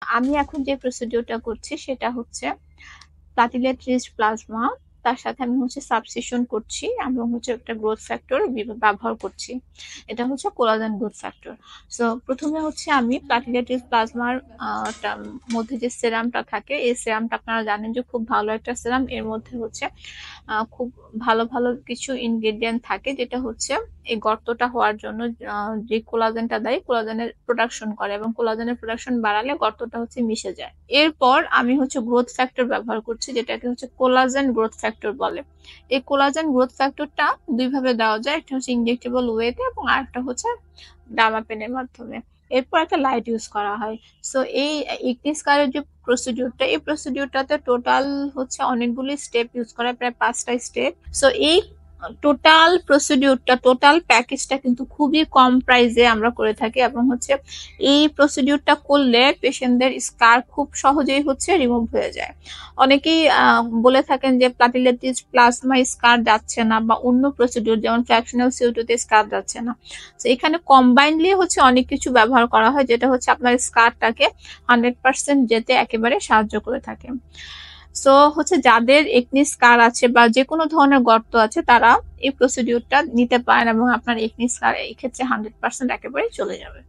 আমি এখন যে প্রসিডিউরটা করছি সেটা হচ্ছে প্লাটিলেট রিচ প্লাজমা, তার সাথে আমি হচ্ছে সাবস্টিটিউশন করছি এবং হচ্ছে একটা গ্রোথ ফ্যাক্টর ব্যবহার করছি। এটা হচ্ছে কোলাজেন গ্রোথ ফ্যাক্টর। সো প্রথমে হচ্ছে আমি প্লাটিলেট রিচ প্লাজমার মধ্যে যে সেরামটা থাকে, এই সেরামটা আপনারা জানেন যে খুব ভালো একটা সেরাম। এর মধ্যে হচ্ছে খুব ভালো ভালো কিছু ইনগ্রেডিয়েন্ট থাকে, যেটা হচ্ছে এই গর্তটা হওয়ার জন্য যে কোলাজেনটা দেয়, কোলাজেনের প্রোডাকশন করে, এবং কোলাজেনের প্রোডাকশন বাড়ালে গর্তটা হচ্ছে মিশে যায়। এরপর আমি হচ্ছে গ্রোথ ফ্যাক্টর ব্যবহার করছি, যেটাকে হচ্ছে কোলাজেন গ্রোথ ফ্যাক্টর বলে। এই কোলাজেন গ্রোথ ফ্যাক্টরটা দুইভাবে দেওয়া যায়, একটা হচ্ছে ইনজেক্টেবল ওয়েতে এবং আরেকটা হচ্ছে ডার্মাপেনের মাধ্যমে। এরপর একটা লাইট ইউজ করা হয়। সো এই একনি স্কারের যে প্রসিডিউরটা, এই প্রসিডিউরটাতে টোটাল হচ্ছে অনেকগুলি স্টেপ ইউজ করা, প্রায় 5টা স্টেপ। সো এই টোটাল প্রসিডিউরটা, টোটাল প্যাকেজটা কিন্তু খুবই কম প্রাইসে আমরা করে থাকি, এবং হচ্ছে এই প্রসিডিউরটা করলে পেশেন্টদের স্কার খুব সহজেই হচ্ছে রিমুভ হয়ে যায়। অনেকেই বলে থাকেন যে প্লাটিলেটিস প্লাজমা স্কার যাচ্ছে না, বা অন্য প্রসিডিউর যেমন ফ্র্যাকশনাল সিউটোতে স্কার যাচ্ছে না। তো এখানে কম্বাইন্ডলি হচ্ছে অনেক কিছু ব্যবহার করা হয়, যেটা হচ্ছে আপনার স্কারটাকে 100% যেতে একেবারে সাহায্য করে থাকে। সো হচ্ছে যাদের একনি স্কার আছে বা যে কোনো ধরনের গর্ত আছে, তারা এই প্রসিডিউরটা নিতে পারেন এবং আপনার একনি স্কার এই ক্ষেত্রে 100% একেবারে চলে যাবে।